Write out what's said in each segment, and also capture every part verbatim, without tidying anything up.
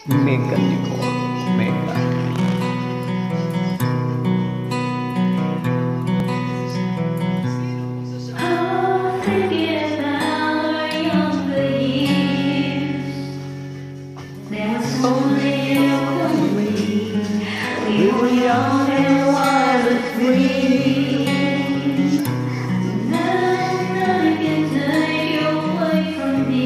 Mega Nicole, Mega. We were young and wild and free. Nothing can take you away from me.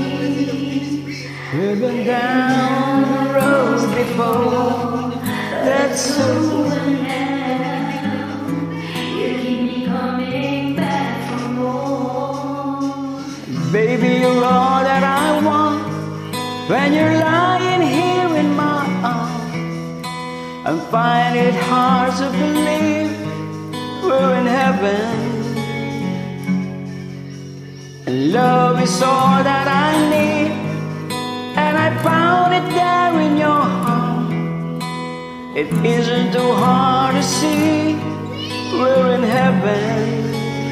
We've been down the road before. That's over now. You keep me coming back for more. Baby, you're all that I want. When you're lying here in my arms, I find it hard to believe we're in heaven. And love is all that I need, and I found it there in your heart. It isn't too hard to see we're in heaven.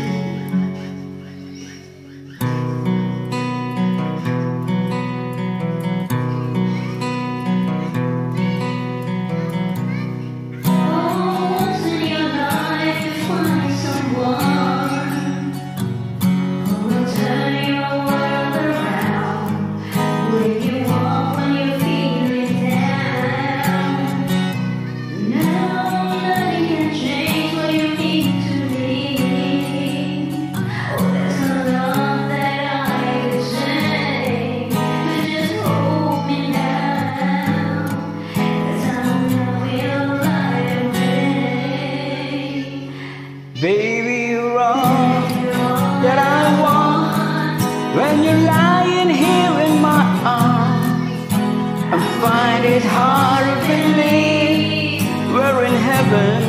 Baby, you're all that I want. When you're lying here in my arms, I find it hard to believe we're in heaven.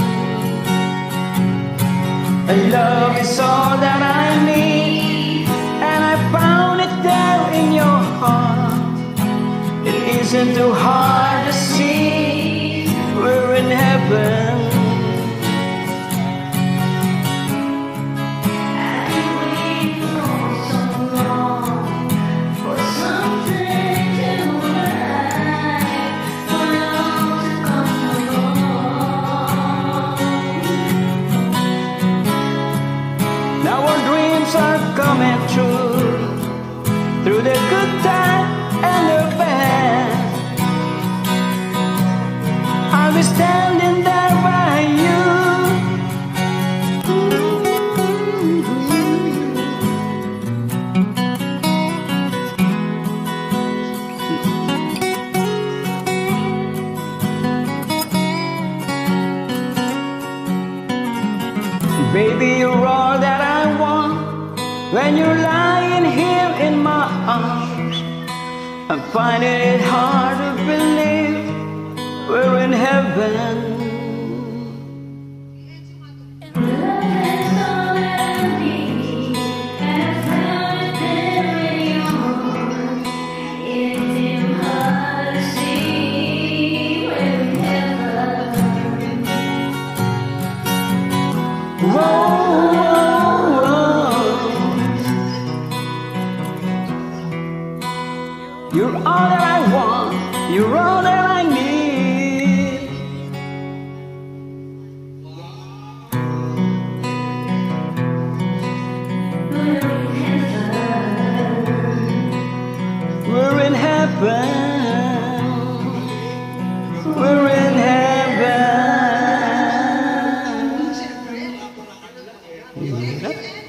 And love is all that I need, and I found it there in your heart. It isn't too hard to see we're in heaven. Now our dreams are coming true, through the good time and the bad. I'll be standing there by you. Baby, you're all that I want. When you're lying here in my arms, I'm finding it hard to believe we're in heaven. You're all that I want, you're all that I need. We're in heaven. We're in heaven. We're in heaven.